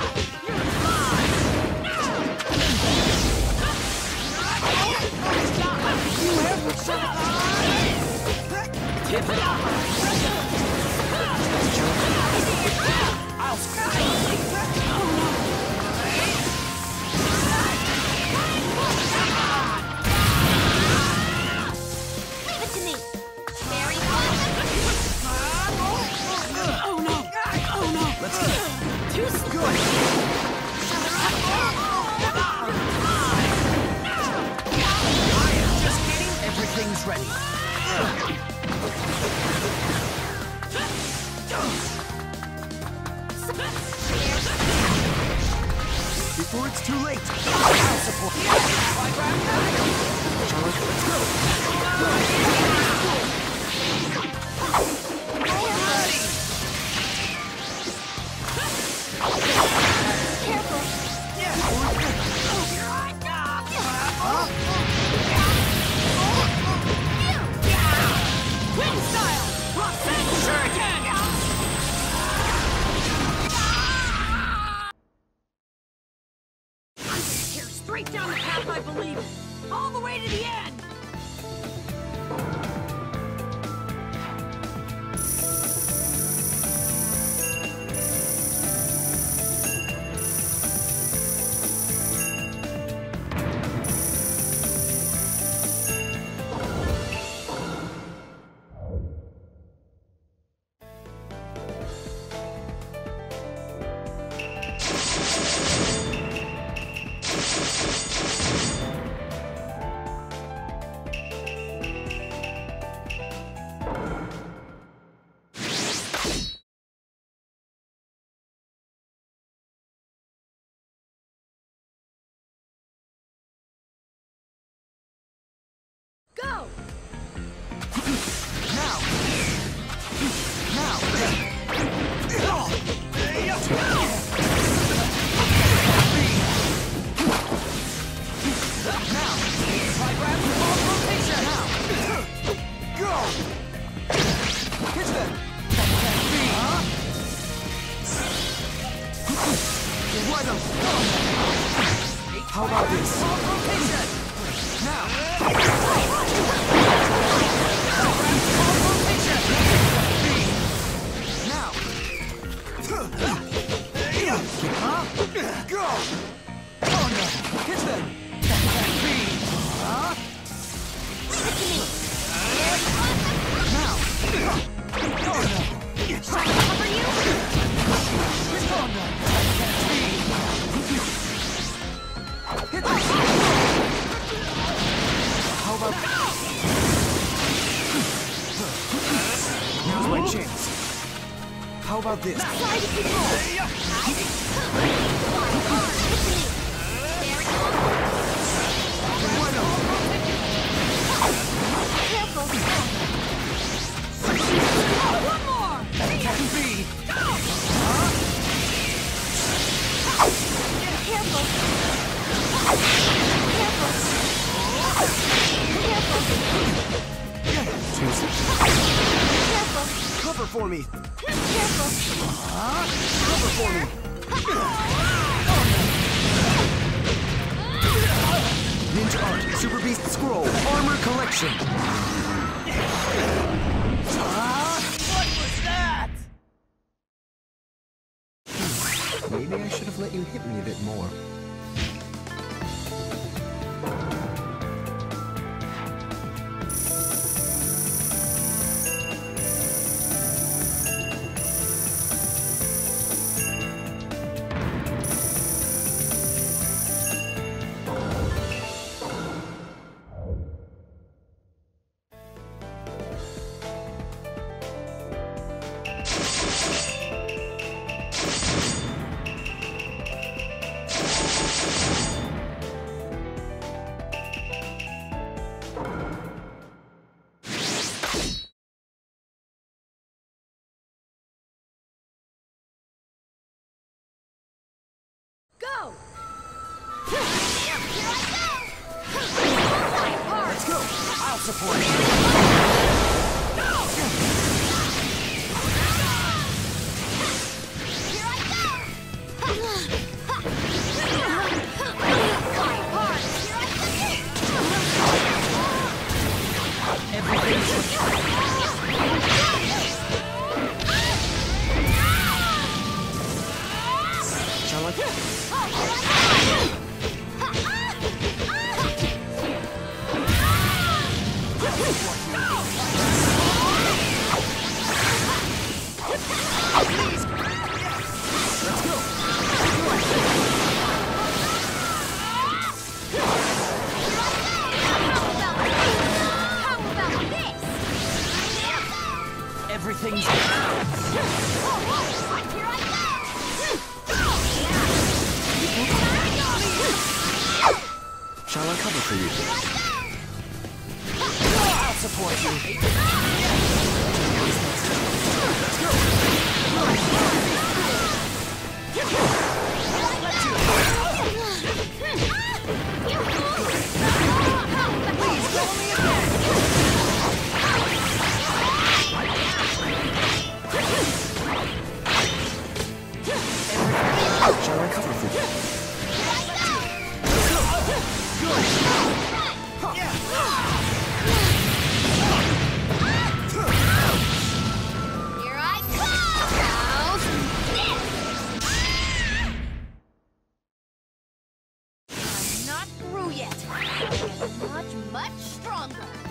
Before it's too late, I'll support you. Charlotte, let's go. Careful. Wind style! Roxanne Shuriken! Here, straight down the path I believe in. All the way to the end! Go! Now! Try grab the ball rotation! Now! Go! Hit them! Right up! How about this? Ball rotation! Now! Now! Go! Oh no! Hit them! Now! Oh no! Shall I cover you? Oh no! Hit them! How about... Here's my chance. How about this? Try to control. Careful. One more! Captain B! Careful. Careful. Cover for me! Careful. Cover for me! Ninja Art, Super Beast Scroll, Armor Collection! What was that? Maybe I should have let you hit me a bit more. Go! Let's go! I'll support you! Here I go! Everything's Shall I cover for you? I'll support you. Let's go. Please call me again. Shall I cover for you? Here I come! I'm not through yet. Much, much stronger.